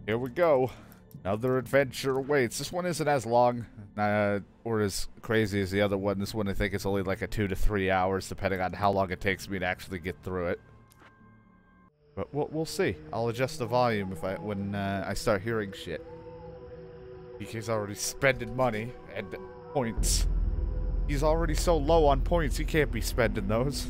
Here we go. Another adventure awaits. This one isn't as long or as crazy as the other one. This one I think it's only like a 2 to 3 hours, depending on how long it takes me to actually get through it. But we'll see. I'll adjust the volume if when I start hearing shit. He's already spending money and points. He's already so low on points, he can't be spending those.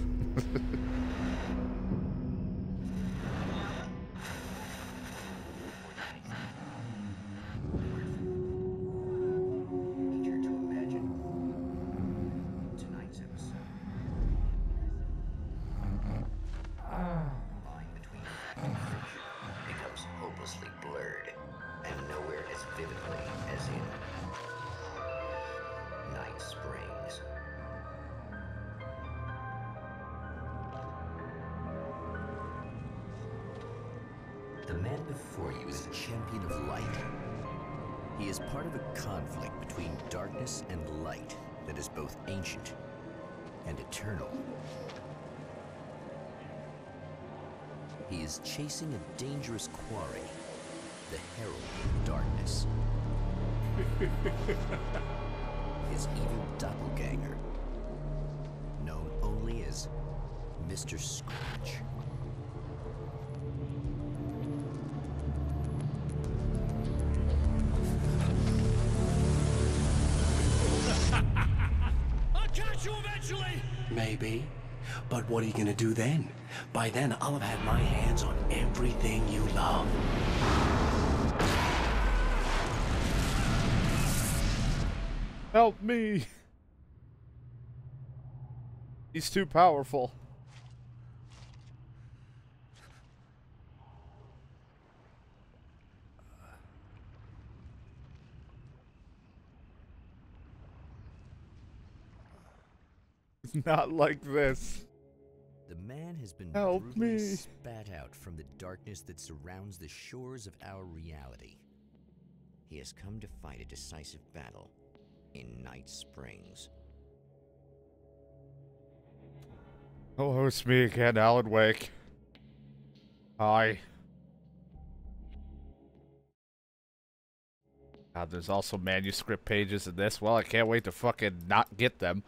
The man before you is a champion of light. He is part of a conflict between darkness and light that is both ancient and eternal. He is chasing a dangerous quarry, the Herald of Darkness. His evil doppelganger, known only as Mr. Scratch. I'll catch you eventually! Maybe. But what are you gonna do then? By then, I'll have had my hands on everything you love. Help me! He's too powerful. Not like this. The man has been Help brutally me. spat out from the darkness that surrounds the shores of our reality. He has come to fight a decisive battle in Night Springs. Oh, it's me again, Alan Wake. Hi. God, there's also manuscript pages in this. Well, I can't wait to fucking not get them.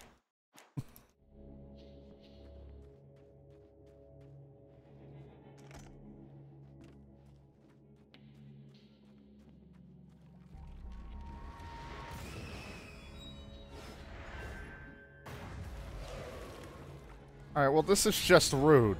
Alright, well, this is just rude.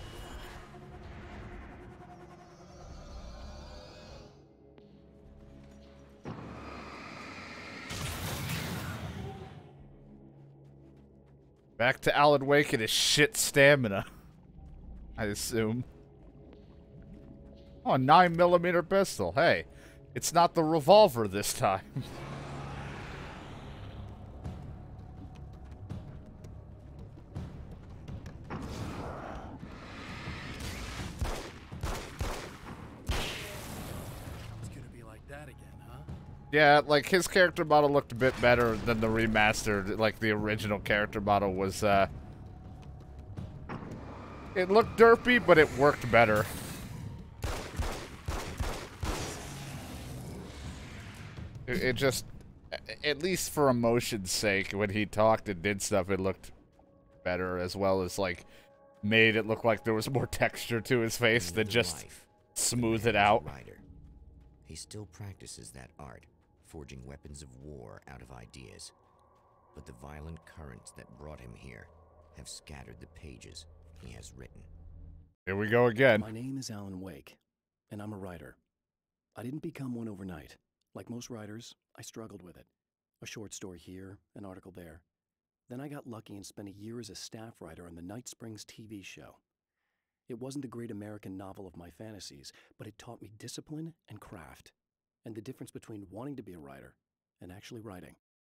Back to Alan Wake and his shit stamina, I assume. Oh, a 9mm pistol. Hey, it's not the revolver this time. Yeah, like, his character model looked a bit better than the remastered. Like, the original character model was, it looked derpy, but it worked better. It just, at least for emotion's sake, when he talked and did stuff, it looked better, as well as, like, made it look like there was more texture to his face than just smooth it out. He still practices that art, forging weapons of war out of ideas. But the violent currents that brought him here have scattered the pages he has written. Here we go again. My name is Alan Wake, and I'm a writer. I didn't become one overnight. Like most writers, I struggled with it. A short story here, an article there. Then I got lucky and spent a year as a staff writer on the Night Springs TV show. It wasn't the great American novel of my fantasies, but it taught me discipline and craft, and the difference between wanting to be a writer and actually writing.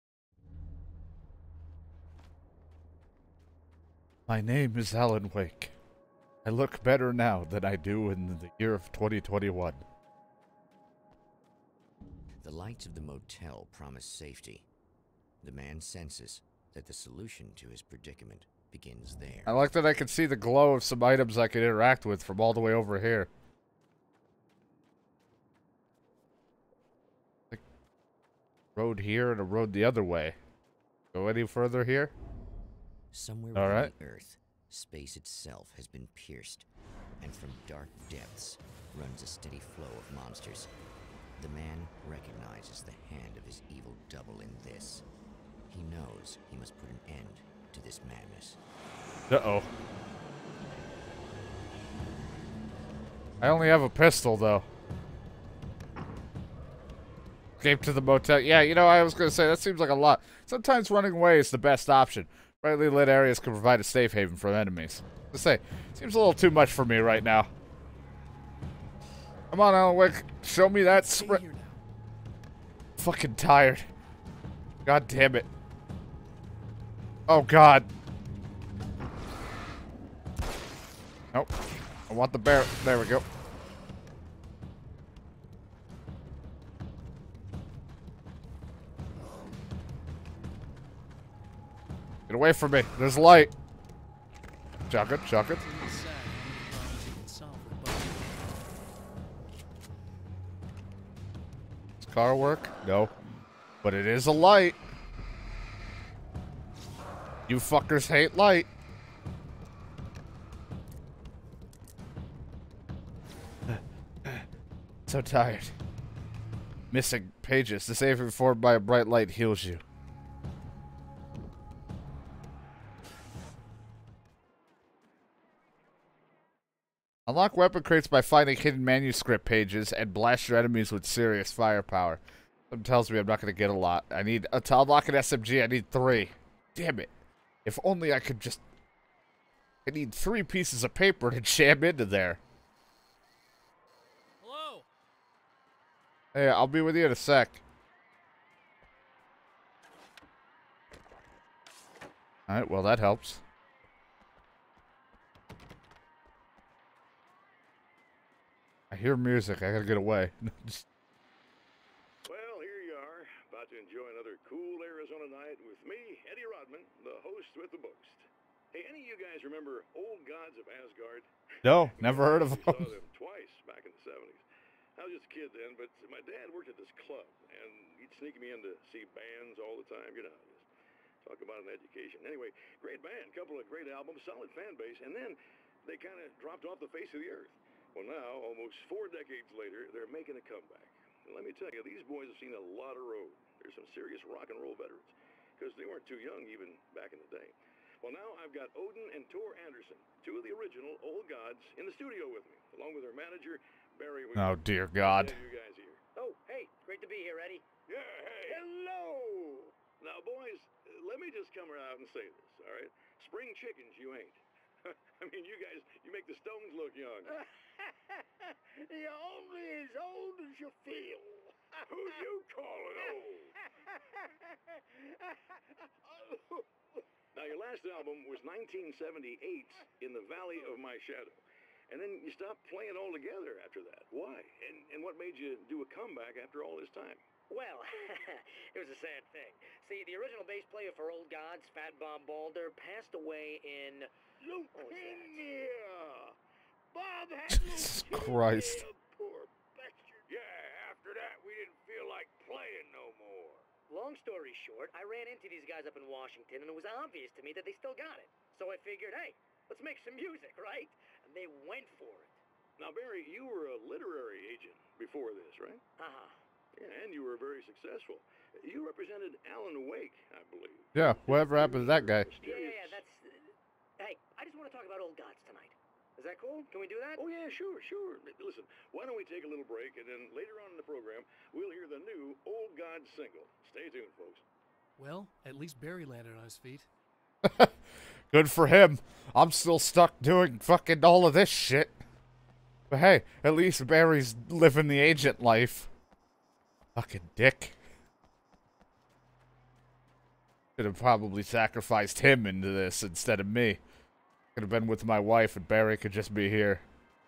My name is Alan Wake. I look better now than I do in the year of 2021. The lights of the motel promise safety. The man senses that the solution to his predicament begins there. I like that I can see the glow of some items I can interact with from all the way over here. road here and a road the other way. Go any further here? Somewhere All within right. the Earth, space itself has been pierced, and from dark depths runs a steady flow of monsters. The man recognizes the hand of his evil double in this. He knows he must put an end to this madness. Uh-oh. I only have a pistol, though. Escape to the motel. Yeah, you know, I was going to say, that seems like a lot. Sometimes running away is the best option. Brightly lit areas can provide a safe haven from enemies. Let's say, seems a little too much for me right now. Come on, Alan Wake. Show me that sprint. Fucking tired. God damn it. Oh, God. Nope. I want the bear. There we go. Get away from me. There's light. Chuck it, chuck it. Does car work? No. But it is a light. You fuckers hate light. So tired. Missing pages. The safe informed by a bright light heals you. Unlock weapon crates by finding hidden manuscript pages and blast your enemies with serious firepower. Something tells me I'm not going to get a lot. I need to unlock an SMG. I need 3. Damn it. If only I could just... I need 3 pieces of paper to jam into there. Hello. Hey, I'll be with you in a sec. Alright, well that helps. I hear music. I gotta get away. Well, here you are, about to enjoy another cool Arizona night with me, Eddie Rodman, the host with the boast. Hey, any of you guys remember Old Gods of Asgard? No, never heard of We saw them. them twice back in the 70s. I was just a kid then, but my dad worked at this club, and he'd sneak me in to see bands all the time, you know. Just talk about an education. Anyway, great band, couple of great albums, solid fan base, and then they kind of dropped off the face of the earth. Well, now, almost 4 decades later, they're making a comeback. And let me tell you, these boys have seen a lot of road. They're some serious rock and roll veterans, because they weren't too young even back in the day. Well, now I've got Odin and Tor Anderson, 2 of the original Old Gods, in the studio with me, along with their manager, Barry. Oh, dear God. You guys here. Oh, hey, great to be here, Eddie. Yeah, hey. Hello. Now, boys, let me just come out and say this, all right? Spring chickens, you ain't. I mean, you guys, you make the Stones look young. You're only as old as you feel. Who you calling old? Now, your last album was 1978, In the Valley of My Shadow. And then you stopped playing altogether after that. Why? And what made you do a comeback after all this time? Well, it was a sad thing. See, the original bass player for Old Gods, Fat Bob Balder, passed away in... Leukemia! Bob had Jesus Christ. Poor bastard. Yeah, after that, we didn't feel like playing no more. Long story short, I ran into these guys up in Washington, and it was obvious to me that they still got it. So I figured, hey, let's make some music, right? And they went for it. Now, Barry, you were a literary agent before this, right? Uh-huh. Yeah, and you were very successful. You represented Alan Wake, I believe. Yeah, whatever happened to that guy? Yeah, that's... Hey, I just want to talk about Old Gods tonight. Is that cool? Can we do that? Oh, yeah, sure. Listen, why don't we take a little break, and then later on in the program, we'll hear the new Old God single. Stay tuned, folks. Well, at least Barry landed on his feet. Good for him. I'm still stuck doing fucking all of this shit. But hey, at least Barry's living the agent life. Fucking dick. Could have probably sacrificed him into this instead of me. Could have been with my wife and Barry could just be here.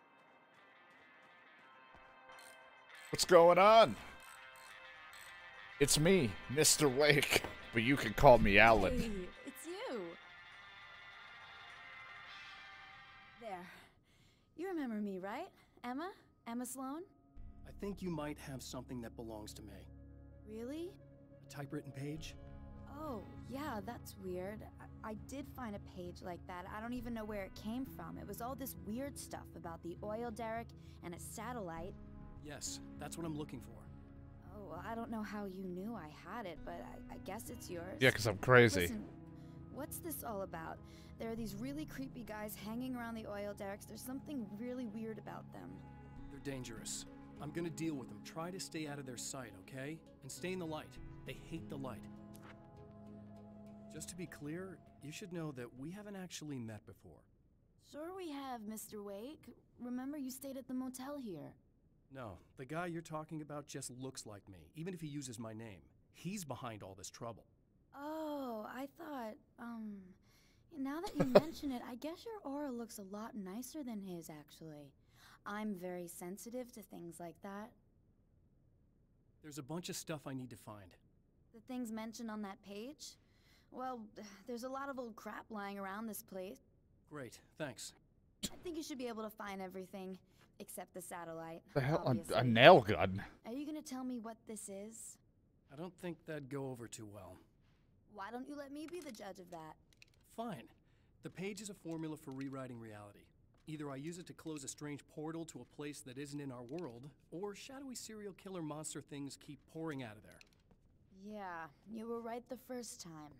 What's going on? It's me, Mr. Wake. But you can call me Alan. Hey, it's you. There. You remember me, right? Emma? Emma Sloan? I think you might have something that belongs to me. Really? typewritten page? Oh, yeah, that's weird. I did find a page like that. I don't even know where it came from. It was all this weird stuff about the oil derrick and a satellite. Yes, that's what I'm looking for. Oh, well, I don't know how you knew I had it, but I guess it's yours. Yeah, 'cause I'm crazy. Listen, what's this all about? There are these really creepy guys hanging around the oil derricks. There's something really weird about them. They're dangerous. I'm gonna deal with them. Try to stay out of their sight, okay? And stay in the light. They hate the light. Just to be clear, you should know that we haven't actually met before. Sure we have, Mr. Wake. Remember you stayed at the motel here. No, the guy you're talking about just looks like me, even if he uses my name. He's behind all this trouble. Oh, I thought, now that you mention it, I guess your aura looks a lot nicer than his, actually. I'm very sensitive to things like that. There's a bunch of stuff I need to find. The things mentioned on that page? Well, there's a lot of old crap lying around this place. Great, thanks. I think you should be able to find everything, except the satellite. The hell? A obviously. nail gun? Are you gonna tell me what this is? I don't think that'd go over too well. Why don't you let me be the judge of that? Fine. The page is a formula for rewriting reality. Either I use it to close a strange portal to a place that isn't in our world, or shadowy serial killer monster things keep pouring out of there. Yeah, you were right the first time.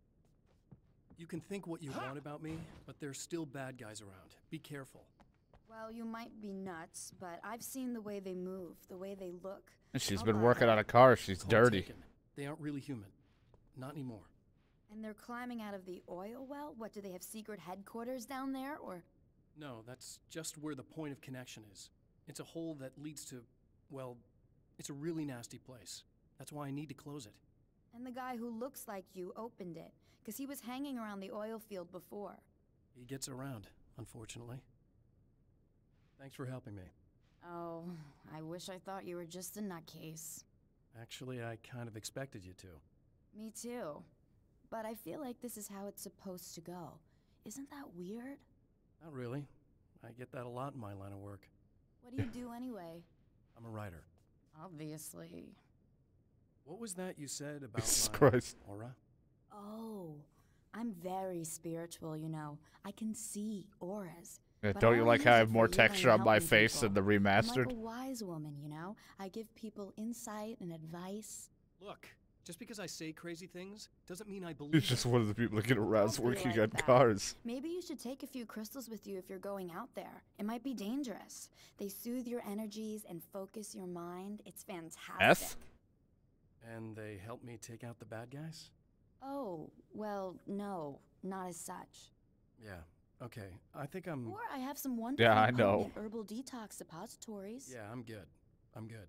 You can think what you want about me, but there's still bad guys around. Be careful. Well, you might be nuts, but I've seen the way they move, the way they look. And she's I'll been buy working it. on a car. She's Call dirty. taken. They aren't really human. Not anymore. And they're climbing out of the oil well? What, do they have secret headquarters down there, or? No, that's just where the point of connection is. It's a hole that leads to, well, it's a really nasty place. That's why I need to close it. And the guy who looks like you opened it, because he was hanging around the oil field before. He gets around, unfortunately. Thanks for helping me. Oh, I wish I thought you were just a nutcase. Actually, I kind of expected you to. Me too. But I feel like this is how it's supposed to go. Isn't that weird? Not really. I get that a lot in my line of work. What do you do anyway? I'm a writer. Obviously. What was that you said about Jesus my Christ. aura? Oh, I'm very spiritual, you know. I can see auras. Yeah, But don't I you don't like how use I it have for more healing texture and on my helping face people. than the I'm remastered? like a wise woman, you know. I give people insight and advice. Look, just because I say crazy things doesn't mean I believe He's just one of the people that get aroused Don't be working like on that. cars. Maybe you should take a few crystals with you if you're going out there. It might be dangerous. They soothe your energies and focus your mind. It's fantastic. Meth? And they help me take out the bad guys? Oh, well, no, not as such. Yeah, okay. I think I'm... Or I have some wonderful Yeah, I know. potent herbal detox suppositories. Yeah, I'm good. I'm good.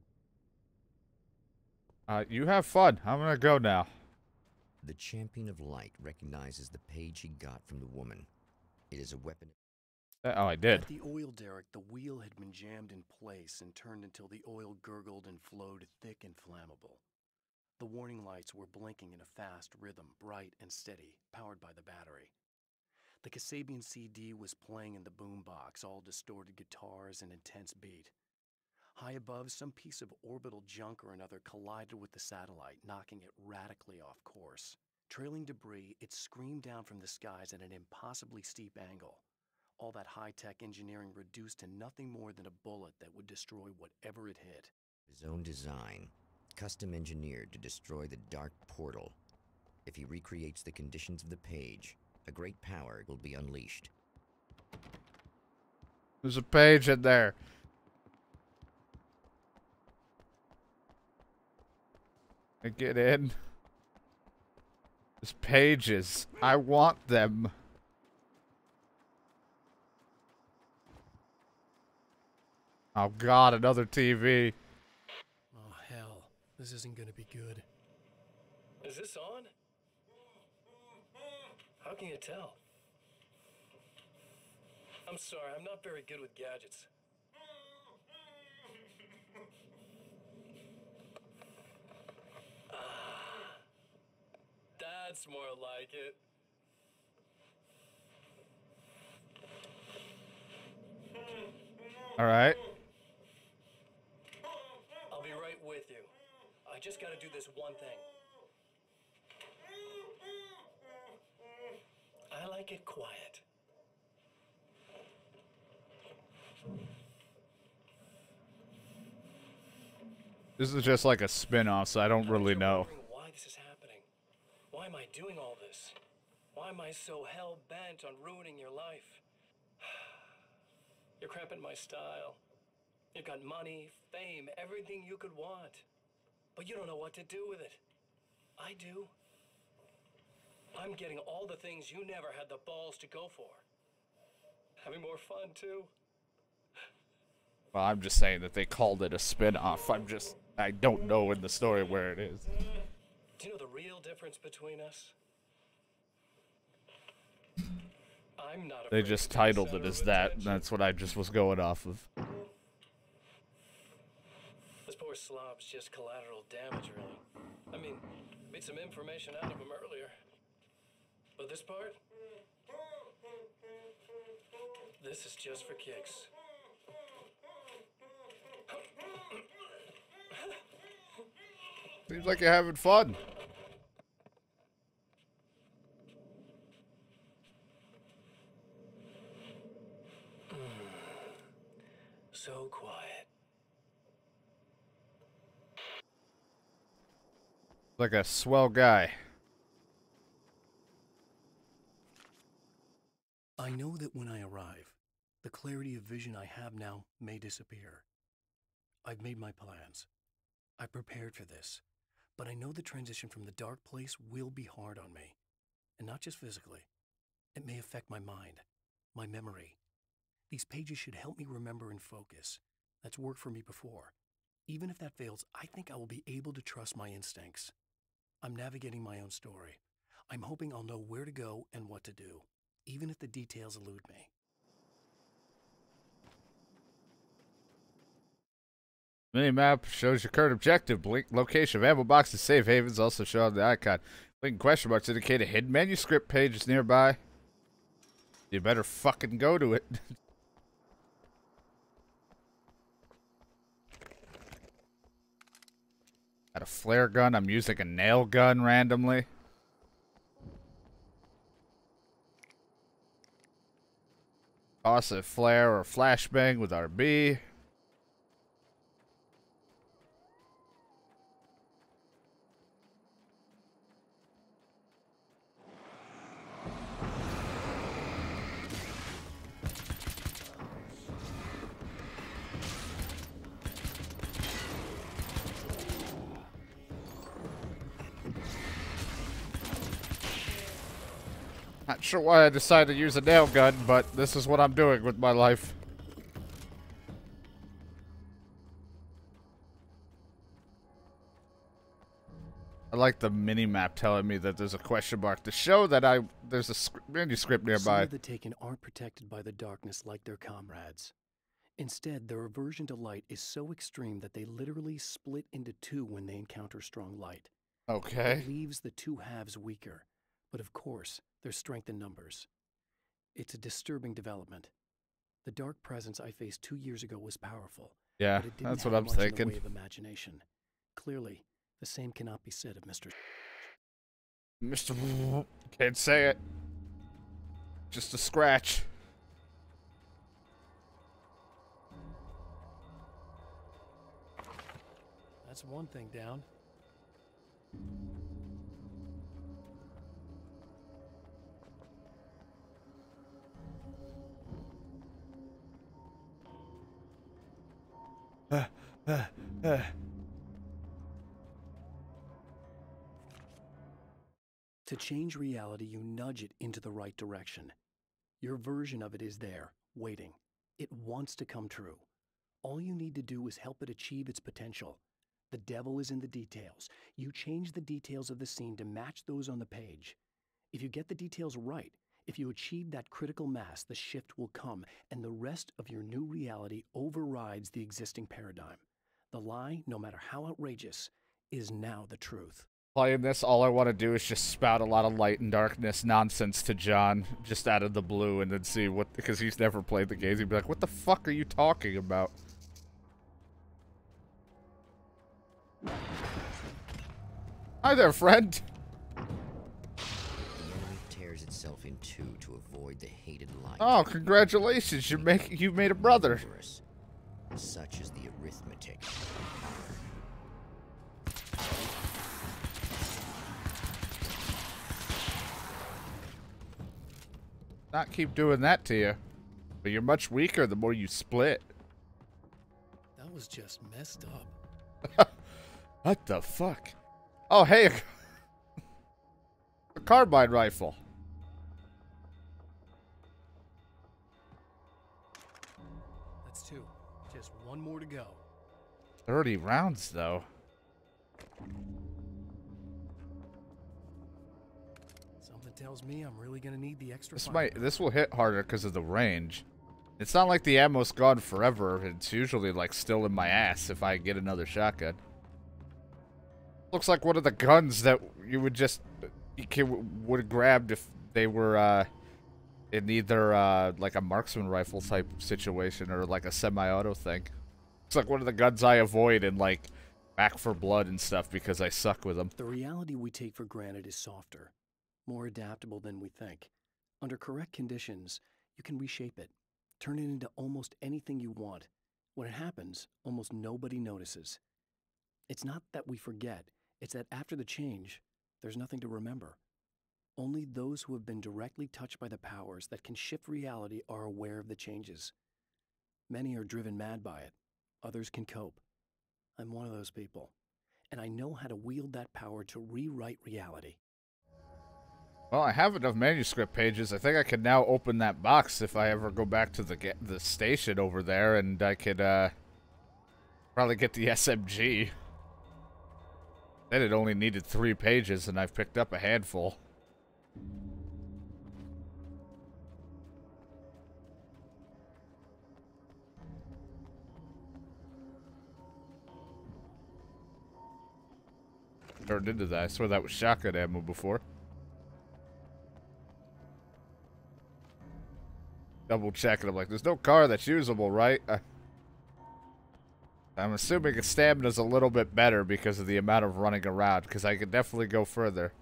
You have fun. I'm gonna go now. The Champion of Light recognizes the page he got from the woman. It is a weapon. Oh, I did. At the oil derrick, the wheel had been jammed in place and turned until the oil gurgled and flowed thick and flammable. The warning lights were blinking in a fast rhythm, bright and steady, powered by the battery. The Kasabian CD was playing in the boombox, all distorted guitars and intense beat. High above, some piece of orbital junk or another collided with the satellite, knocking it radically off course. Trailing debris, it screamed down from the skies at an impossibly steep angle. All that high-tech engineering reduced to nothing more than a bullet that would destroy whatever it hit. His own design, custom engineered to destroy the dark portal. If he recreates the conditions of the page, a great power will be unleashed. There's a page in there. I get in. There's pages. I want them. Oh God, another TV. Oh, hell. This isn't gonna be good. Is this on? How can you tell? I'm sorry, I'm not very good with gadgets. That's more like it. All right. I'll be right with you. I just gotta do this one thing. like it quiet. This is just like a spin-off, so I don't really know. Why this is happening? Why am I doing all this? Why am I so hell-bent on ruining your life? You're cramping my style. You've got money, fame, everything you could want. But you don't know what to do with it. I do. I'm getting all the things you never had the balls to go for. Having more fun, too. Well, I'm just saying that they called it a spin-off. I don't know in the story where it is. Do you know the real difference between us? I'm not They just titled it as that, and that's what I just was going off of. This poor slob's just collateral damage, really. I mean, made some information out of him earlier. But this part? This is just for kicks. Seems like you're having fun. So quiet. Like a swell guy. I know that when I arrive, the clarity of vision I have now may disappear. I've made my plans. I prepared for this, but I know the transition from the dark place will be hard on me. And not just physically. It may affect my mind, my memory. These pages should help me remember and focus. That's worked for me before. Even if that fails, I think I will be able to trust my instincts. I'm navigating my own story. I'm hoping I'll know where to go and what to do, even if the details elude me. Minimap shows your current objective. Blink location of ammo boxes, safe havens also shown on the icon. Blink question marks indicate a hidden manuscript page is nearby. You better fucking go to it. Got a flare gun. I'm using a nail gun randomly. Toss a flare or flashbang with RB. Not sure why I decided to use a nail gun, but this is what I'm doing with my life. I like the mini-map telling me that there's a question mark to show that there's a manuscript nearby. Some of the Taken aren't protected by the darkness like their comrades. Instead, their aversion to light is so extreme that they literally split into two when they encounter strong light. Okay. It leaves the two halves weaker, but of course, there's strength in numbers. It's a disturbing development. The dark presence I faced 2 years ago was powerful. Yeah, but it didn't that's what have I'm much in the thinking. way of imagination. Clearly, the same cannot be said of Mr. Mr. Can't say it. Just a scratch. That's one thing down. To change reality, you nudge it into the right direction. Your version of it is there, waiting. It wants to come true. All you need to do is help it achieve its potential. The devil is in the details. You change the details of the scene to match those on the page. If you get the details right, if you achieve that critical mass, the shift will come, and the rest of your new reality overrides the existing paradigm. The lie, no matter how outrageous, is now the truth. Playing this, all I want to do is just spout a lot of light and darkness nonsense to John, just out of the blue, and then see what, because he's never played the games, he'd be like, what the fuck are you talking about? Hi there, friend. The enemy tears itself in two to avoid the hated light. Oh, congratulations! You made a brother. Dangerous. Such is the arithmetic. Not keep doing that to you. But you're much weaker the more you split. That was just messed up. What the fuck? Oh, hey. A carbine rifle. That's two. Just one more to go. 30 rounds, though. Something tells me I'm really gonna need the extra. This will hit harder because of the range. It's not like the ammo's gone forever. It's usually like still in my ass if I get another shotgun. Looks like one of the guns that you would just would have grabbed if they were in either like a marksman rifle type situation or like a semi-auto thing. It's like one of the guns I avoid in like Back for Blood and stuff because I suck with them. The reality we take for granted is softer, more adaptable than we think. Under correct conditions, you can reshape it, turn it into almost anything you want. When it happens, almost nobody notices. It's not that we forget, it's that after the change, there's nothing to remember. Only those who have been directly touched by the powers that can shift reality are aware of the changes. Many are driven mad by it. Others can cope. I'm one of those people, and I know how to wield that power to rewrite reality. Well, I have enough manuscript pages. I think I can now open that box if I ever go back to the station over there, and I could probably get the SMG. Then it only needed 3 pages, and I've picked up a handful. Turned into that. I swear that was shotgun ammo before. Double checking. I'm like, there's no car that's usable, right? I'm assuming its stamina's a little bit better because of the amount of running around, because I could definitely go further.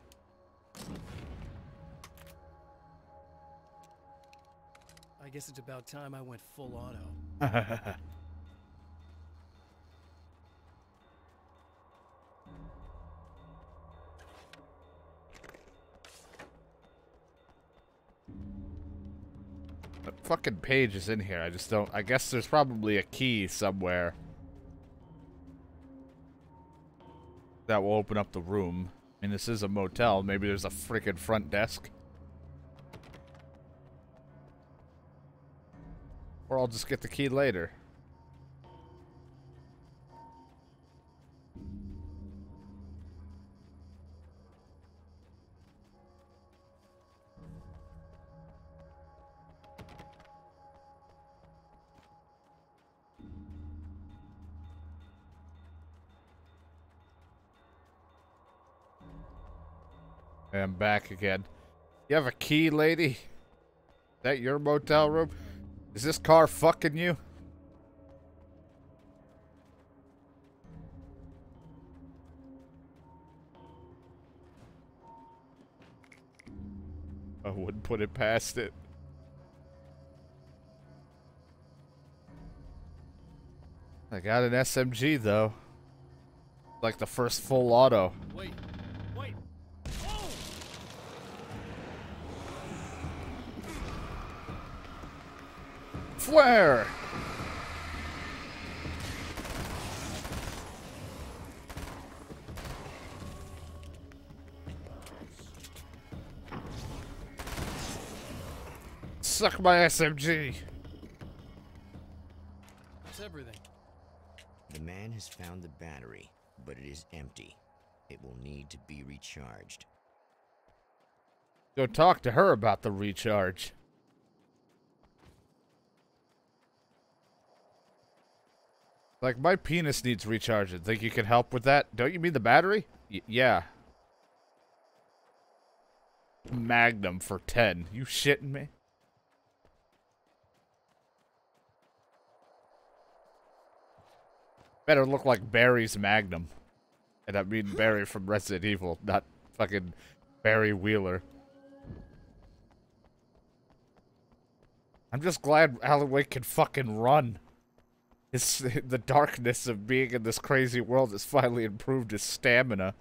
I guess it's about time I went full auto. What fucking page is in here? I just don't... I guess there's probably a key somewhere that will open up the room. I mean, this is a motel. Maybe there's a freaking front desk. Or I'll just get the key later. I'm back again. You have a key, lady? Is that your motel room? Is this car fucking you? I wouldn't put it past it. I got an SMG though. Like the first full auto. Wait. Flare! Suck my SMG. That's everything. The man has found the battery, but it is empty. It will need to be recharged. Go talk to her about the recharge. Like, my penis needs recharging. Think you can help with that? Don't you mean the battery? Yeah. Magnum for 10. You shitting me? Better look like Barry's Magnum. And I mean Barry from Resident Evil, not fucking Barry Wheeler. I'm just glad Alan Wake can fucking run. The darkness of being in this crazy world has finally improved his stamina.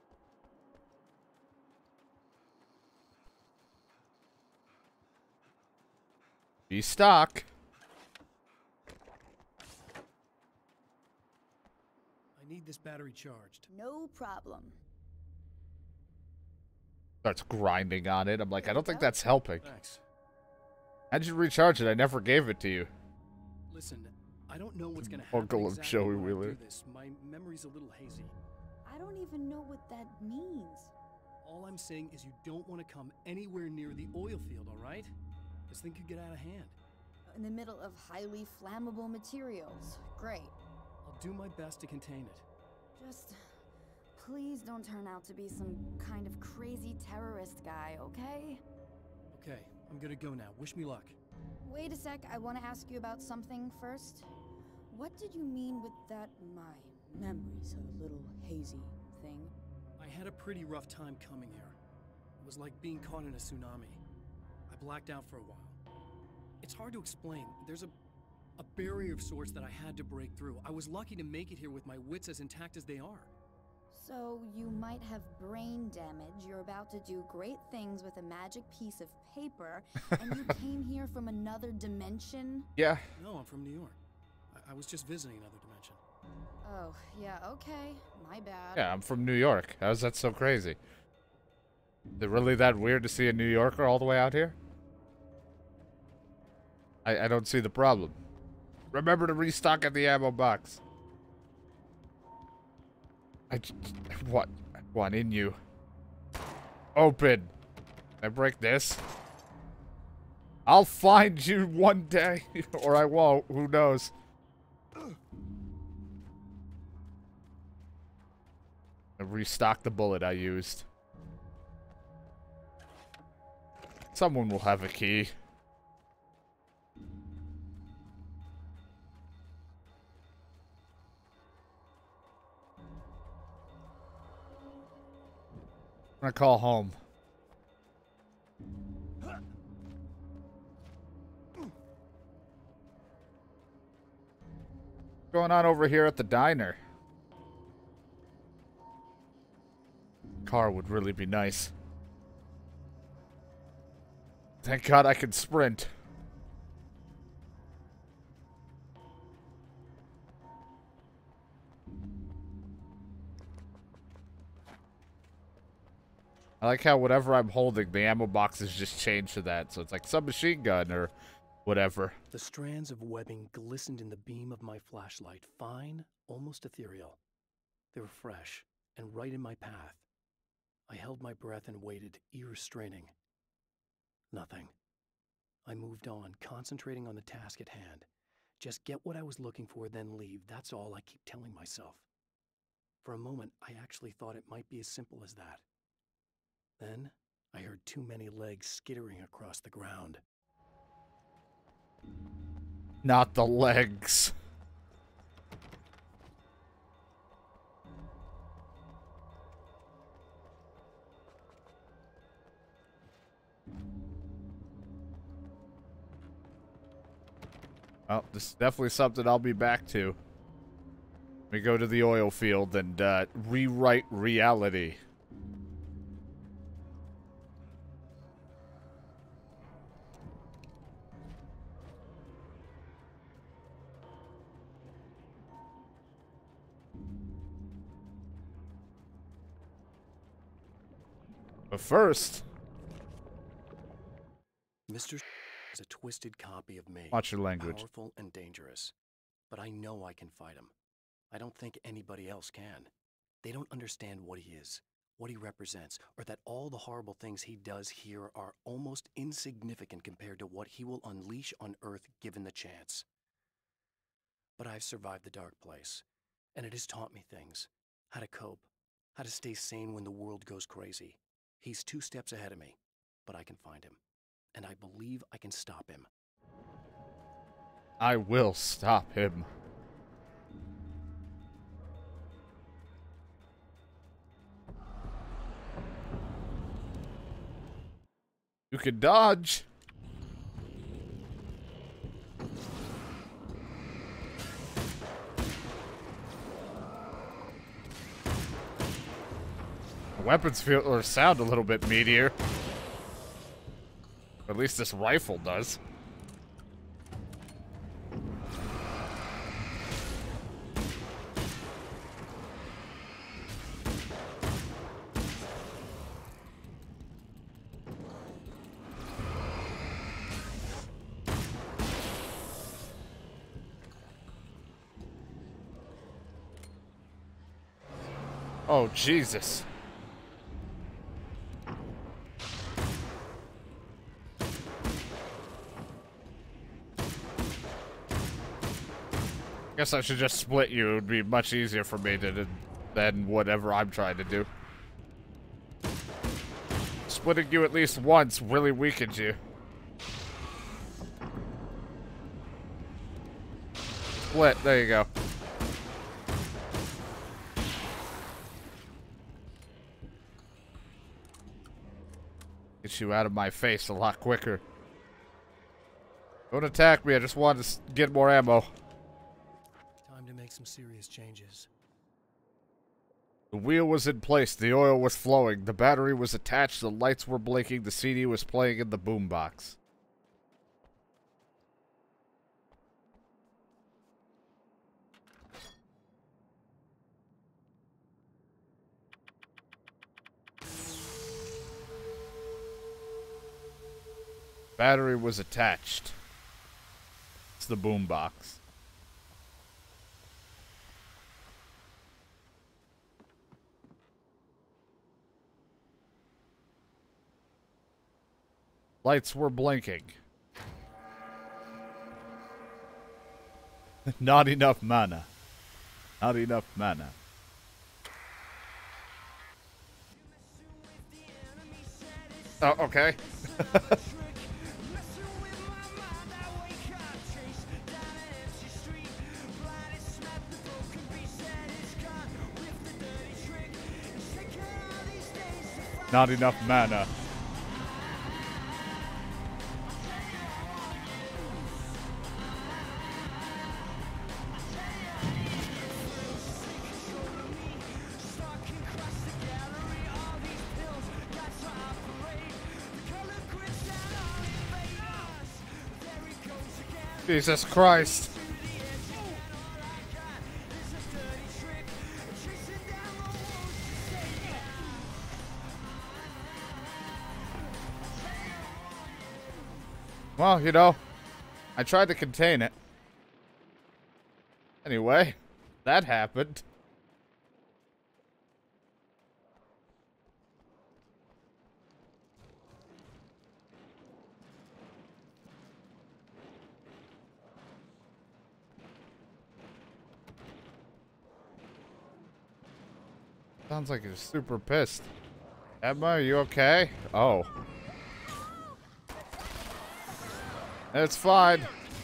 Be stock. I need this battery charged. No problem. Starts grinding on it. I'm like, I don't think that's helping. Thanks. How'd you recharge it? I never gave it to you. Listen, I don't know what's gonna happen Uncle of exactly Joey when I Wheeler. do this. My memory's a little hazy. I don't even know what that means. All I'm saying is you don't want to come anywhere near the oil field, all right? This thing could get out of hand. In the middle of highly flammable materials. Great. I'll do my best to contain it. Just please don't turn out to be some kind of crazy terrorist guy, okay? Okay, I'm gonna go now. Wish me luck. Wait a sec, I want to ask you about something first. What did you mean with that my memory's a little hazy thing? I had a pretty rough time coming here. It was like being caught in a tsunami. I blacked out for a while. It's hard to explain. There's a barrier of sorts that I had to break through. I was lucky to make it here with my wits as intact as they are. So you might have brain damage, you're about to do great things with a magic piece of paper, and you came here from another dimension? Yeah. No, I'm from New York. I was just visiting another dimension. Oh, yeah, okay. My bad. Yeah, I'm from New York. How's that so crazy? Is it really that weird to see a New Yorker all the way out here? I don't see the problem. Remember to restock at the ammo box. What? One in you. Open. Can I break this? I'll find you one day. Or I won't. Who knows? I restock the bullet I used. Someone will have a key. I'm gonna call home. What's going on over here at the diner? Car would really be nice. Thank God I can sprint. I like how whatever I'm holding, the ammo boxes just change to that. So it's like submachine gun or whatever. The strands of webbing glistened in the beam of my flashlight, fine, almost ethereal. They were fresh and right in my path. I held my breath and waited, ears straining. Nothing. I moved on, concentrating on the task at hand. Just get what I was looking for, then leave. That's all I keep telling myself. For a moment, I actually thought it might be as simple as that. Then, I heard too many legs skittering across the ground. Not the legs. Well, this is definitely something I'll be back to. We go to the oil field and rewrite reality. But first, Mr. is a twisted copy of me. watch your language. Powerful and dangerous. But I know I can fight him. I don't think anybody else can. They don't understand what he is, what he represents, or that all the horrible things he does here are almost insignificant compared to what he will unleash on Earth given the chance. But I've survived the dark place, and it has taught me things. How to cope, how to stay sane when the world goes crazy. He's 2 steps ahead of me, but I can find him. And I believe I can stop him. I will stop him. You can dodge. Weapons feel or sound a little bit meatier. At least this rifle does. Oh, Jesus. Guess I should just split you. It would be much easier for me than whatever I'm trying to do. Splitting you at least once really weakens you. Split. There you go. Get you out of my face a lot quicker. Don't attack me. I just want to get more ammo. Time to make some serious changes. The wheel was in place. The oil was flowing. The battery was attached. The lights were blinking. The CD was playing in the boombox. Battery was attached. It's the boombox. Lights were blinking. Not enough mana. Not enough mana. Oh, okay. Not enough mana. Jesus Christ. Well, you know, I tried to contain it. Anyway, that happened. Sounds like you're super pissed. Emma, are you okay? Oh. It's fine.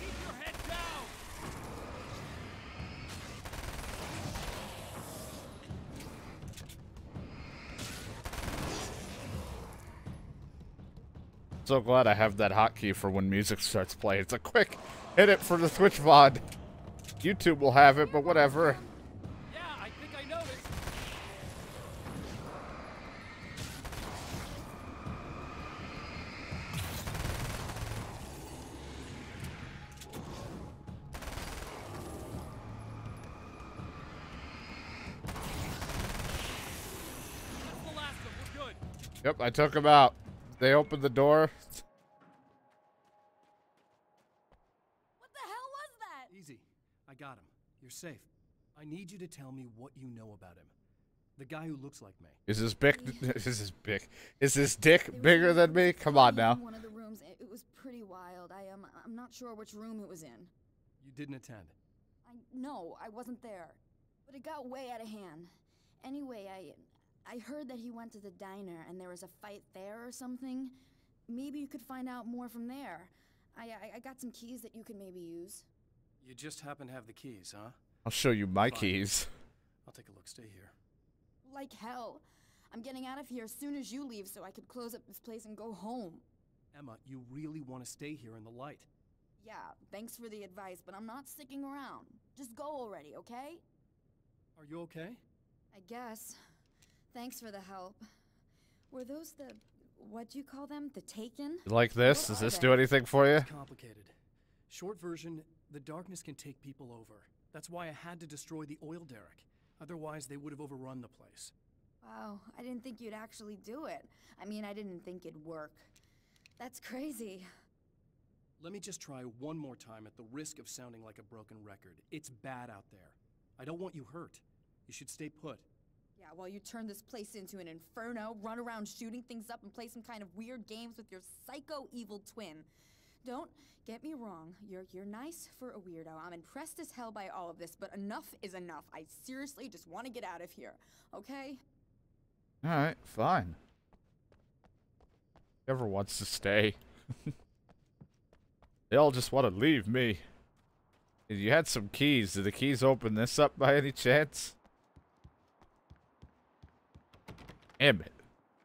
So glad I have that hotkey for when music starts playing. It's a quick hit it for the Twitch VOD. YouTube will have it, but whatever. Yeah, I think I noticed. That's the last one. We're good. Yep, I took him out. They opened the door. What the hell was that? Easy. I got him. You're safe. I need you to tell me what you know about him. The guy who looks like me. Is his dick bigger than me? Come on now. In one of the rooms, it was pretty wild. I'm not sure which room it was in. You didn't attend. No, I wasn't there. But it got way out of hand. Anyway, I heard that he went to the diner and there was a fight there or something. Maybe you could find out more from there. I got some keys that you could maybe use. You just happen to have the keys, huh? I'll show you my Fine. keys. I'll take a look. Stay here. Like hell. I'm getting out of here as soon as you leave so I could close up this place and go home. Emma, you really want to stay here in the light. Yeah, thanks for the advice, but I'm not sticking around. Just go already, okay? Are you okay? I guess. Thanks for the help. Were those the... what do you call them? The Taken? You like this? What Does are this they? do anything for you? It's complicated. Short version, the darkness can take people over. That's why I had to destroy the oil derrick. Otherwise, they would have overrun the place. Wow, I didn't think you'd actually do it. I mean, I didn't think it'd work. That's crazy. Let me just try one more time at the risk of sounding like a broken record. It's bad out there. I don't want you hurt. You should stay put. Yeah, while you turn this place into an inferno, run around shooting things up and play some kind of weird games with your psycho evil twin. Don't get me wrong, you're nice for a weirdo. I'm impressed as hell by all of this, but enough is enough. I seriously just want to get out of here, okay? Alright, fine. Whoever wants to stay. They all just want to leave me. You had some keys. Did the keys open this up by any chance? Damn it.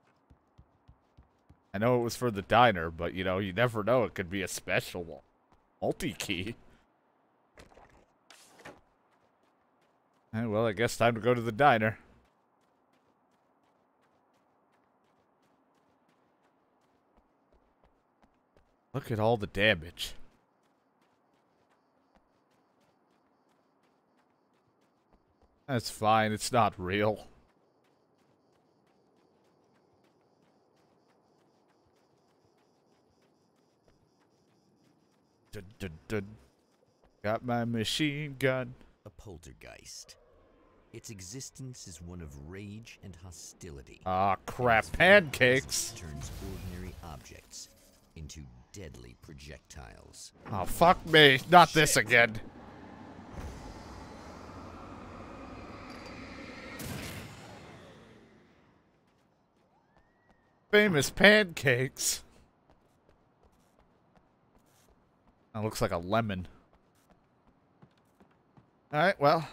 I know it was for the diner, but you know, you never know. It could be a special multi-key. Well, I guess time to go to the diner. Look at all the damage. That's fine. It's not real. Dun, dun, dun. Got my machine gun. A poltergeist. Its existence is one of rage and hostility. Ah, crap. Its very Pancakes. presence turns ordinary objects into deadly projectiles. Oh, fuck me. Not this again. Famous pancakes. That looks like a lemon. Alright, well.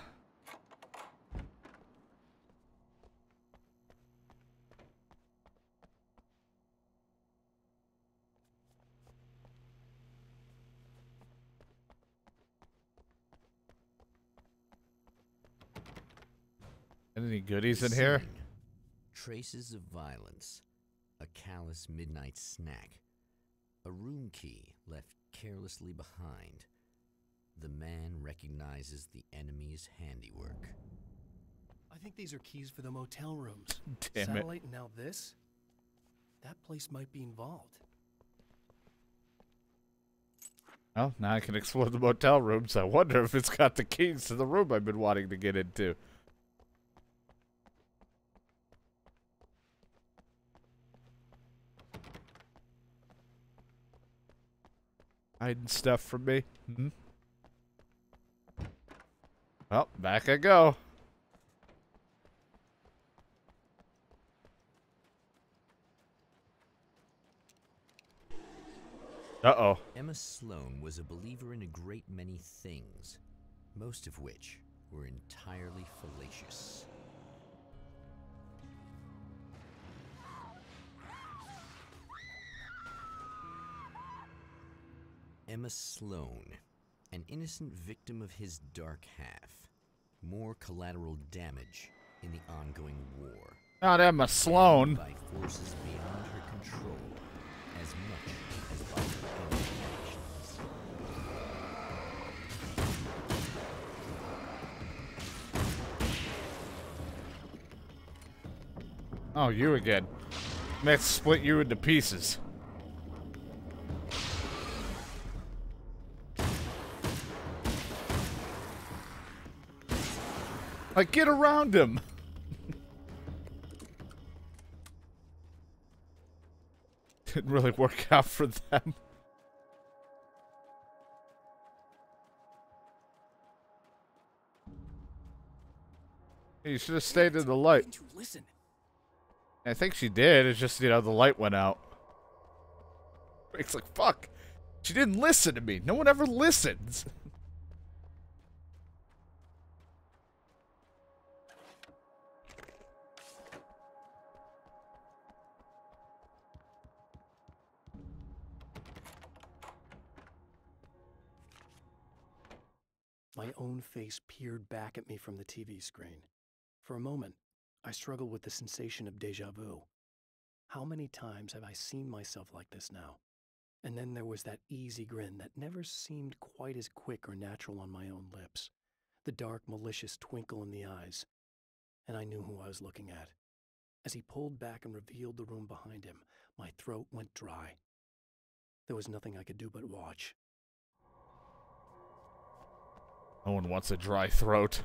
Any goodies in here? Scene. Traces of violence. A callous midnight snack. A room key left carelessly behind. The man recognizes the enemy's handiwork. I think these are keys for the motel rooms. Damn it. Satellite and now this? That place might be involved. Well, now I can explore the motel rooms. I wonder if it's got the keys to the room I've been wanting to get into. Hiding stuff from me. Hmm? Well, back I go. Uh-oh. Emma Sloan was a believer in a great many things, most of which were entirely fallacious. Emma Sloan, an innocent victim of his dark half. More collateral damage in the ongoing war. Not Emma Sloan. By forces beyond her control, as much as by her own actions. Oh, you again. Let's split you into pieces. Like, get around him. Didn't really work out for them. You should have stayed in the light. Didn't you listen? I think she did. It's just, you know, the light went out. It's like, fuck. She didn't listen to me. No one ever listens. My own face peered back at me from the TV screen. For a moment, I struggle with the sensation of deja vu. How many times have I seen myself like this now? And then there was that easy grin that never seemed quite as quick or natural on my own lips. The dark, malicious twinkle in the eyes. And I knew who I was looking at. As he pulled back and revealed the room behind him, my throat went dry. There was nothing I could do but watch. No one wants a dry throat.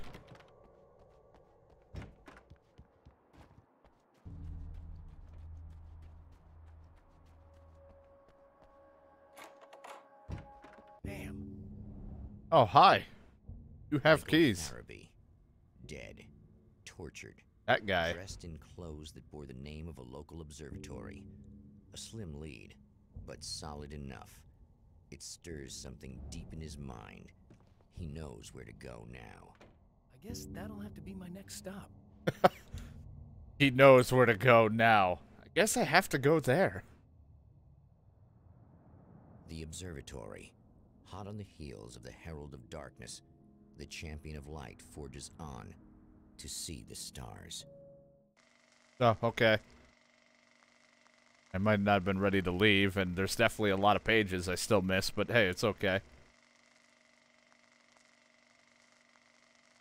Damn. Oh, hi. You have Michael keys. Farabee, dead, tortured, That guy. dressed in clothes that bore the name of a local observatory. A slim lead, but solid enough. It stirs something deep in his mind. He knows where to go now. I guess that'll have to be my next stop. He knows where to go now. I guess I have to go there. The observatory. Hot on the heels of the Herald of Darkness, the champion of light forges on to see the stars. Oh, okay. I might not have been ready to leave, and there's definitely a lot of pages I still missed, but hey, it's okay.